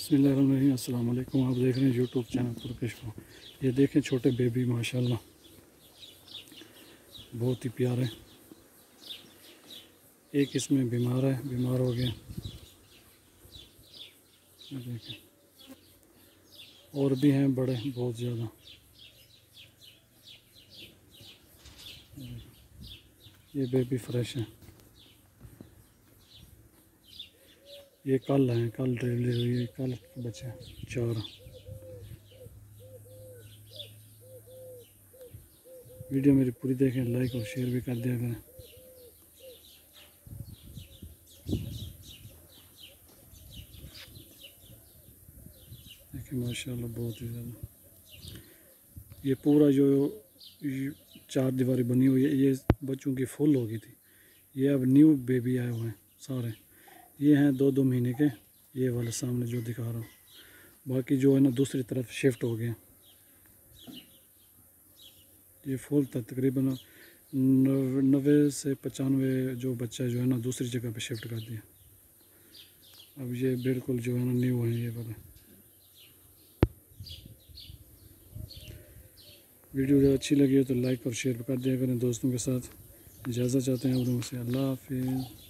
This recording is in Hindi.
बिस्मिल्लाहिर्रहमानिर्रहीम। अस्सलाम वालेकुम। आप देख रहे हैं यूट्यूब चैनल तुर्किश को। ये देखें छोटे बेबी माशाल्लाह बहुत ही प्यारे। एक इसमें बीमार हो गया। ये देखें और भी हैं बड़े बहुत ज़्यादा। ये बेबी फ्रेश है। ये कल हैं, कल डिलीवरी हुई है, कल बचे 4। वीडियो मेरी पूरी देखें, लाइक और शेयर भी कर दिया करें। देखिए माशाल्लाह बहुत ही ज़्यादा। ये पूरा जो 4 दीवारी बनी हुई है, ये बच्चों की फुल हो गई थी। ये अब न्यू बेबी आए हुए हैं सारे। ये हैं 2-2 महीने के। ये वाले सामने जो दिखा रहा हूँ, बाकी जो है ना दूसरी तरफ शिफ्ट हो गए। ये फुल था तकरीबन 90 से 95 जो बच्चा जो है ना दूसरी जगह पे शिफ्ट कर दिया। अब ये बिल्कुल जो है ना न्यू है ये वाले। वीडियो अगर अच्छी लगी हो तो लाइक और शेयर कर दिया करें दोस्तों के साथ। इजाज़त चाहते हैं आप लोगों से। अल्लाह हाफिज़।